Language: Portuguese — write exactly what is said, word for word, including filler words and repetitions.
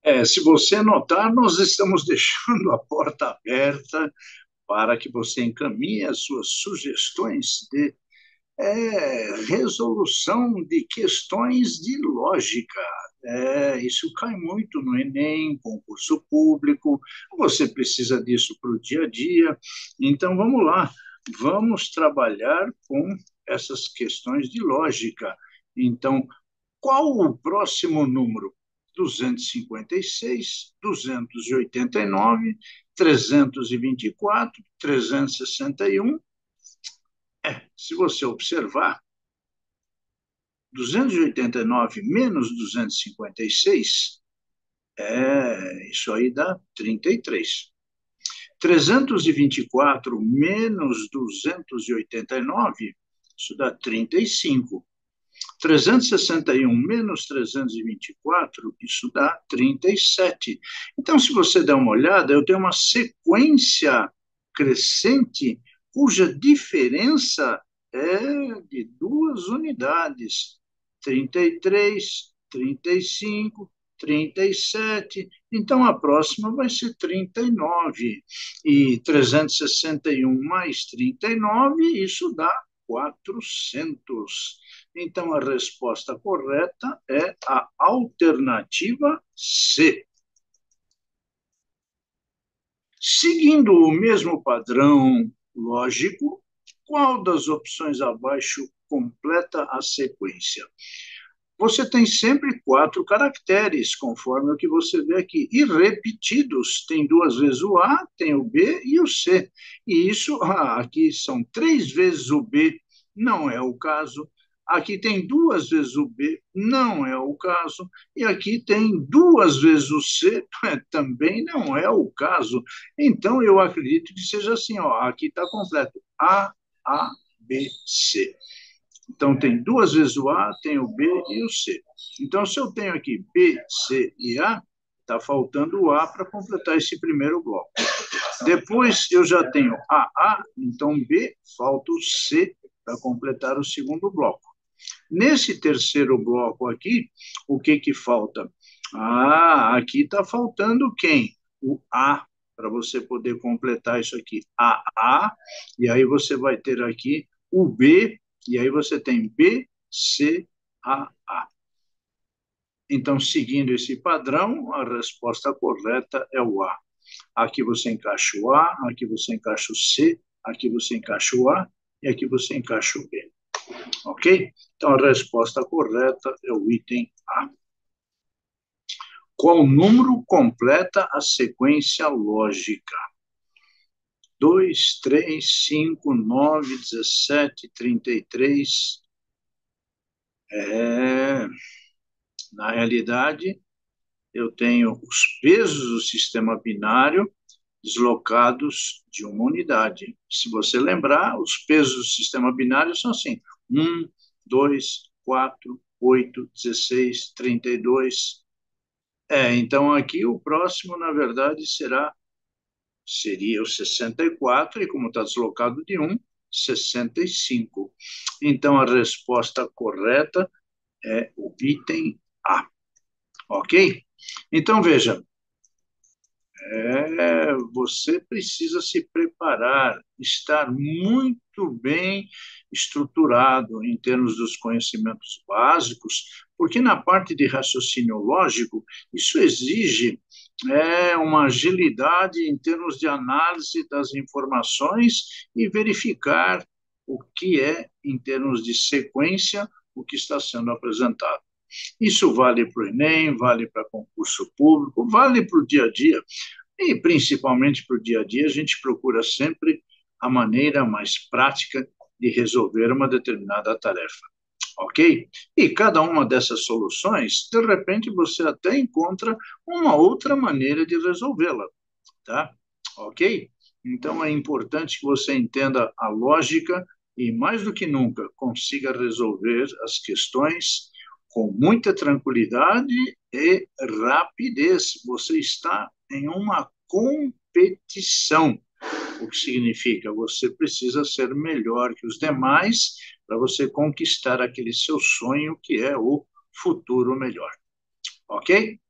É, se você notar, nós estamos deixando a porta aberta para que você encaminhe as suas sugestões de é, resolução de questões de lógica. É, isso cai muito no Enem, concurso público, você precisa disso para o dia a dia. Então, vamos lá, vamos trabalhar com essas questões de lógica. Então, qual o próximo número? duzentos e cinquenta e seis, duzentos e oitenta e nove, trezentos e vinte e quatro, trezentos e sessenta e um. É, se você observar, duzentos e oitenta e nove menos duzentos e cinquenta e seis, é, isso aí dá trinta e três. trezentos e vinte e quatro menos duzentos e oitenta e nove, isso dá trinta e cinco. trezentos e sessenta e um menos trezentos e vinte e quatro, isso dá trinta e sete. Então, se você der uma olhada, eu tenho uma sequência crescente cuja diferença é de duas unidades: trinta e três, trinta e cinco, trinta e sete. Então, a próxima vai ser trinta e nove. E trezentos e sessenta e um mais trinta e nove, isso dá quatrocentos. Então, a resposta correta é a alternativa C. Seguindo o mesmo padrão lógico, qual das opções abaixo completa a sequência? Você tem sempre quatro caracteres, conforme o que você vê aqui, e repetidos. Tem duas vezes o A, tem o B e o C. E isso, ah, aqui são três vezes o B, não é o caso. Aqui tem duas vezes o B, não é o caso. E aqui tem duas vezes o C, também não é o caso. Então, eu acredito que seja assim, ó, aqui está completo. A, A, B, C. Então, tem duas vezes o A, tem o B e o C. Então, se eu tenho aqui B, C e A, está faltando o A para completar esse primeiro bloco. Depois, eu já tenho A, A, então B, falta o C para completar o segundo bloco. Nesse terceiro bloco aqui, o que, que falta? Ah, aqui está faltando quem? O A, para você poder completar isso aqui. A, A, e aí você vai ter aqui o B, e aí você tem B, C, A, A. Então, seguindo esse padrão, a resposta correta é o A. Aqui você encaixa o A, aqui você encaixa o C, aqui você encaixa o A e aqui você encaixa o B. Ok? Então, a resposta correta é o item A. Qual número completa a sequência lógica? dois, três, cinco, nove, dezessete, trinta e três. É, na realidade, eu tenho os pesos do sistema binário deslocados de uma unidade. Se você lembrar, os pesos do sistema binário são assim: um, dois, quatro, oito, dezesseis, trinta e dois. É, então aqui o próximo, na verdade, será seria o sessenta e quatro, e como está deslocado de um, sessenta e cinco. Então a resposta correta é o item A. Ok? Então veja, é, você precisa se preparar, estar muito bem estruturado em termos dos conhecimentos básicos, porque na parte de raciocínio lógico, isso exige é, uma agilidade em termos de análise das informações e verificar o que é, em termos de sequência, o que está sendo apresentado. Isso vale para o Enem, vale para concurso público, vale para o dia a dia. E, principalmente para o dia a dia, a gente procura sempre a maneira mais prática de resolver uma determinada tarefa. Ok? E cada uma dessas soluções, de repente, você até encontra uma outra maneira de resolvê-la. Tá? Ok? Então, é importante que você entenda a lógica e, mais do que nunca, consiga resolver as questões com muita tranquilidade e rapidez. Você está em uma competição, o que significa você precisa ser melhor que os demais para você conquistar aquele seu sonho que é o futuro melhor. Ok?